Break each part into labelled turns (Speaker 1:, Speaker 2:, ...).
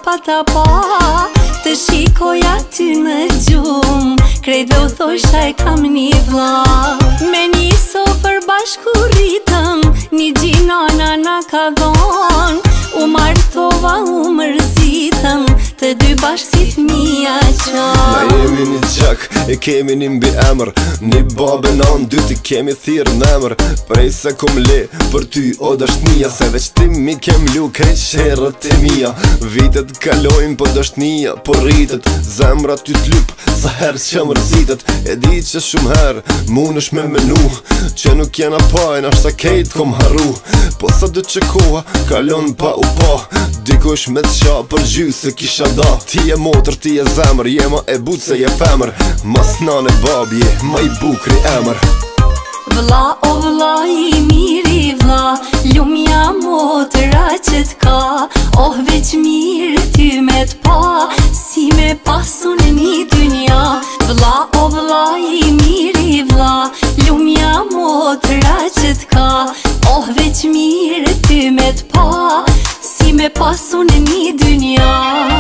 Speaker 1: pa ta pa, të shikoja ty në gjumë, krejtve u thosha e kam një vlla. Me një sofër bashku rritëm, një gjinana na ka dhonë, u martova u mërzitëm, të dy bashkë si fëmija qanë.
Speaker 2: Na jemi një gjak, e kemi një mbi emër, një babë në dy ti kemi thirë në emër. Prej se kum le për ty o dështnia, se veç ti mi kem lu krejt sherët e mija. Vitet kalojnë po dështnia, po rritet, zemra ty t'lyp, sa herë që mërzitet. E di që shumë herë, mun është me menu, që nuk jena pajnë, ashtë sa kejt kom harru. Po sa dë që koha, kalon pa u pa, dikush me të qa për gjy se kisha da. Ti e motër, ti e zemër, jema e but se je femër, mas nane babje, ma i bukri emër.
Speaker 1: Vlla o vlla i miri vlla, lumja motëra që t'ka, oh veç mirë ty me t'pa, si me pasu në një dynja. Vlla o vlla i miri vlla, lumja motëra që t'ka, oh veç mirë ty me t'pa, si me pasu në një dynja.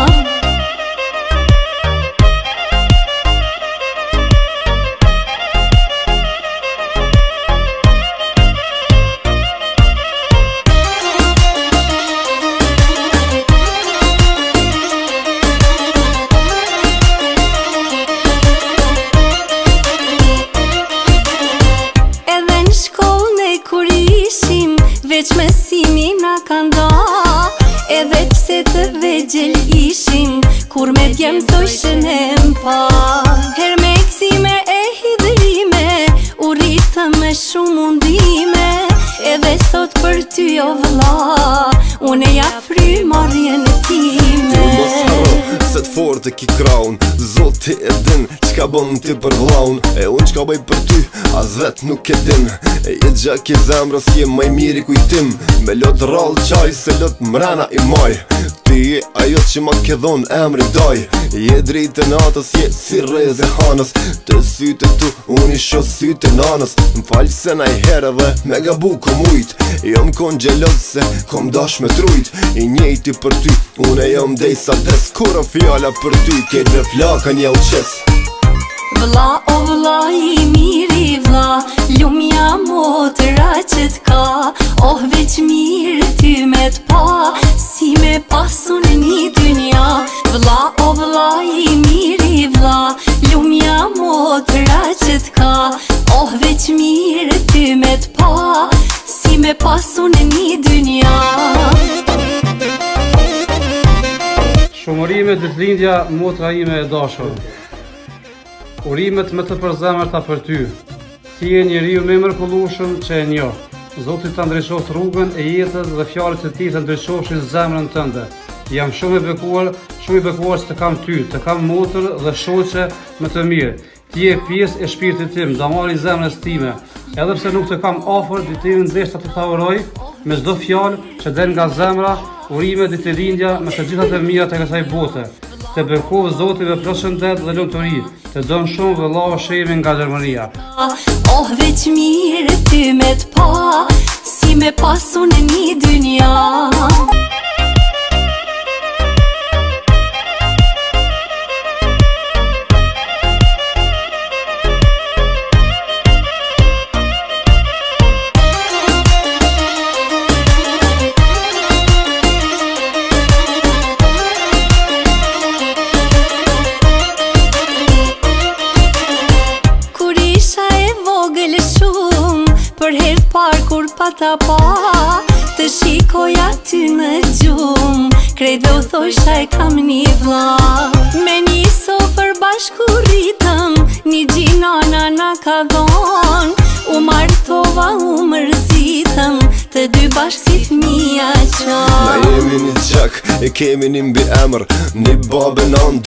Speaker 1: Veç mesimi na kanda, edhe pse të vegjel ishim, kur me djem thoshen e mpa. Her me kësime e hidrime, u rritëm me shumë mundime, edhe sot për ty o vlla, une ja fry marrjen time.
Speaker 2: Ti mos haro, se t'forte ki kraun, zoti e din, qka bon ti për vlaun, e unë qka bëj për ty, as vet nuk e din. E jetë gjak i zemrës, je maj miri kujtim, me lot rall qaj, se lot mrena i maj. Ti je ajo që ma ke dhon emri daj, je dritë natës, je si reze hanës, të syte tu, unë i sho syte nanës. M'fall se na i herë dhe me gabu kom ujt, jom kon gjelos se kom dash me trujt. I njejti për ty, unë e jom dej sa des, kura fjalla për ty, kejt me flakën ja u qes.
Speaker 1: Vlla o vlla i miri vlla, lumja motëra që t'ka, oh veç mirë ty me t'pa, si me pasu në një dynja. Vlla o vlla i miri vlla, lumja motëra që t'ka, oh veç mirë ty me t'pa, si me pasu në një dynja.
Speaker 3: Shumërime ditëlindja motra ime e dashur, urimet me të përzemërta për ty. Ti e njeriu me mrekullueshëm që e njoh. Zoti ta ndriçoft rrugën e jetës dhe fjalët e tij të ndriçofshin zemrën tënde. Jam shumë i bekuar që të kam ty, të kam motër dhe shoqe më të mirë. Ti je pjesë e shpirtit tim, damari i zemrës time. Edhe pse nuk të kam afër, ditën ndeshta të ta uroj me çdo fjalë që del nga zemra, urime ditëlindja me të gjitha të mira tek kësaj bote. Të bërkovë Zoti me përshëndet dhe lumturi, të don shumë vëllau Shemi nga Gjermania.
Speaker 1: Oh veç mirë ty me t'pa, si me pasu në një dynja. Për herë par kur pa ta pa, të shikoja ty në gjumë, krejtve u thosha e kam një vlla. Me një sofër bashku rritëm, një gjinana na ka dhonë, u martova u mërzitëm, të dy bashkë si fëmija qanë.
Speaker 2: Na jemi një gjak, e kemi një mbi emër, një babë në